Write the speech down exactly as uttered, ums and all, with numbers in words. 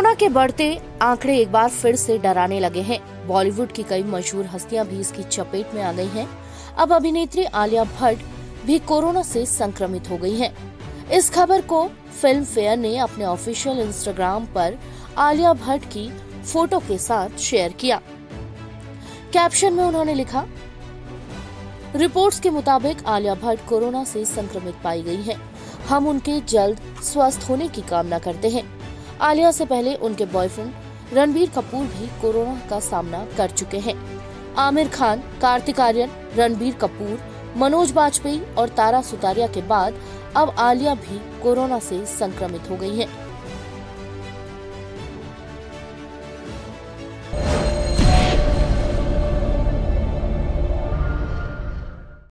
Corona के बढ़ते आंकड़े एक बार फिर से डराने लगे हैं। बॉलीवुड की कई मशहूर हस्तियां भी इसकी चपेट में आ गई हैं। अब अभिनेत्री आलिया भट्ट भी कोरोना से संक्रमित हो गई हैं। इस खबर को फिल्म फेयर ने अपने ऑफिशियल इंस्टाग्राम पर आलिया भट्ट की फोटो के साथ शेयर किया। कैप्शन में उन्होंने लिखा, रिपोर्ट्स के मुताबिक आलिया भट्ट कोरोना से संक्रमित पाई गई हैं। हम उनके जल्द स्वस्थ होने की कामना करते हैं। आलिया से पहले उनके बॉयफ्रेंड रणबीर कपूर भी कोरोना का सामना कर चुके हैं। आमिर खान, कार्तिक आर्यन, रणबीर कपूर, मनोज बाजपेयी और तारा सुतारिया के बाद अब आलिया भी कोरोना से संक्रमित हो गई हैं।